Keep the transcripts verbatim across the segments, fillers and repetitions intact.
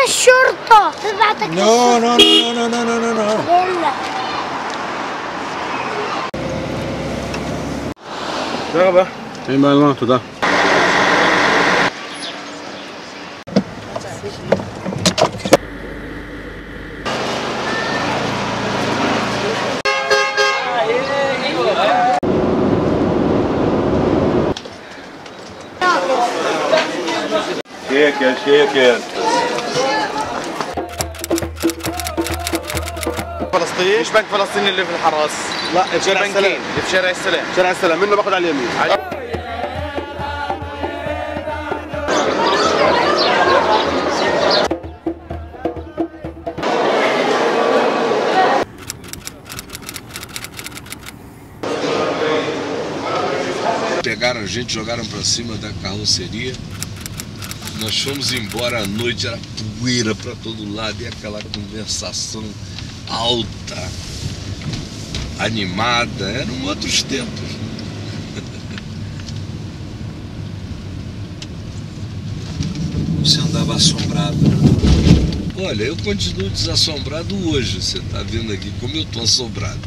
الشرطة تبعتك. نو نو نو نو نو نو نو يلا. תודה רבה. אין בעיה, מה, תודה. שקר, שקר. فلسطين؟ مش بنك فلسطيني اللي في الحراس. لا، في شارع بنكين السلام. اللي في شارع السلام. شارع السلام منه باخد على اليمين. Pegaram a gente, jogaram pra cima da carroceria. Nós fomos embora à noite, era poeira pra todo lado e aquela conversação alta, animada, eram outros tempos. Você andava assombrado? Olha, eu continuo desassombrado hoje, você tá vendo aqui como eu tô assombrado.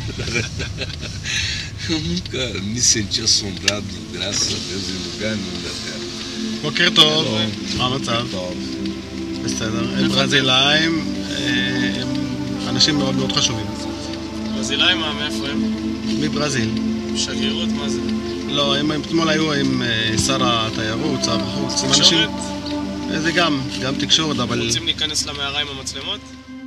Eu nunca me senti assombrado, graças a Deus, em lugar nenhum da terra. בוקר טוב, מה המצב? טוב. בסדר. הם ברזילאים, הם אנשים מאוד מאוד חשובים. ברזילאים, מאיפה הם? מברזיל. שגרירות, מה זה? לא, הם אתמול היו עם שר התיירות, שר החוץ. תקשורת? זה גם, גם תקשורת, אבל... רוצים להיכנס למערה עם המצלמות?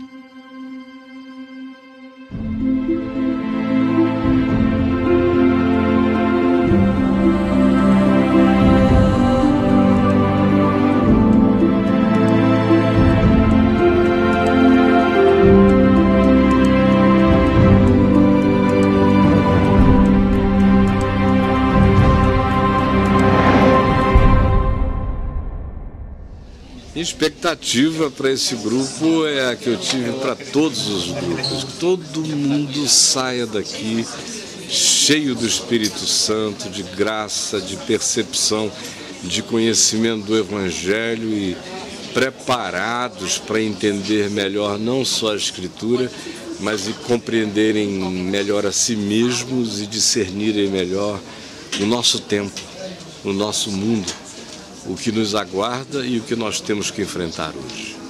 Expectativa para esse grupo é a que eu tive para todos os grupos. Que todo mundo saia daqui cheio do Espírito Santo, de graça, de percepção, de conhecimento do Evangelho e preparados para entender melhor não só a Escritura, mas e compreenderem melhor a si mesmos e discernirem melhor o nosso tempo, o nosso mundo, o que nos aguarda e o que nós temos que enfrentar hoje.